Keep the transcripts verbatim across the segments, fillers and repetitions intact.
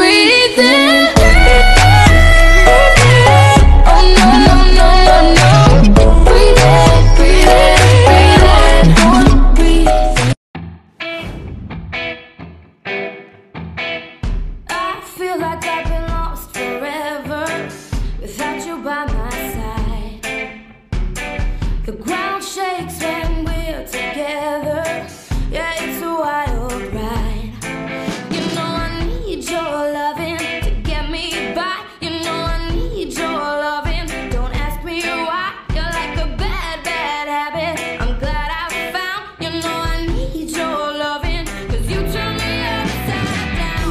breathing. Like I've been lost forever without you by my side. The ground shakes when we're together. Yeah, it's a wild ride. You know I need your loving to get me by. You know I need your loving. Don't ask me why. You're like a bad, bad habit. I'm glad I found. You know I need your loving, 'cause you turn me upside down.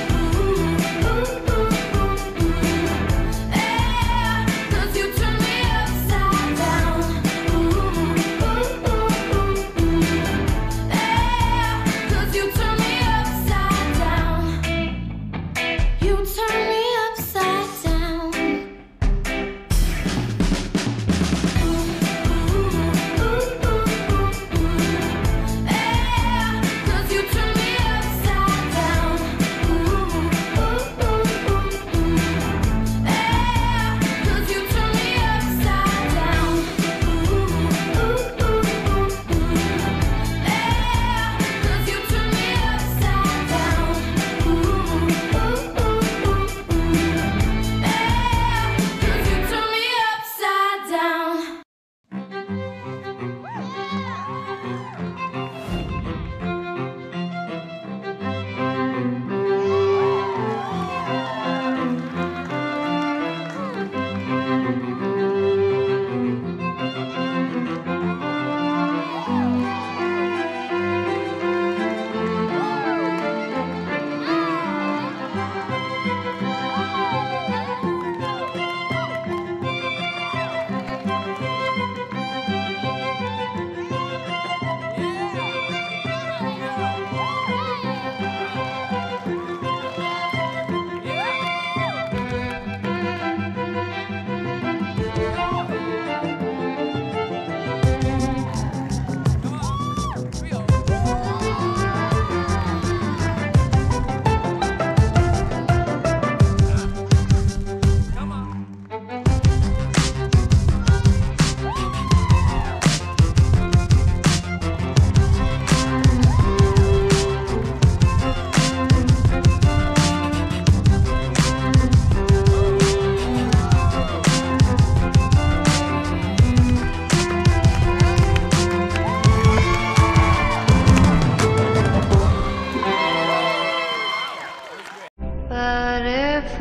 But if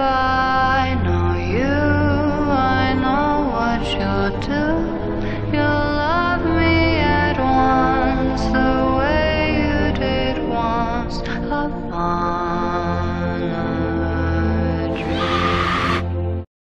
I know you, I know what you'll do. You'll love me at once, the way you did once upon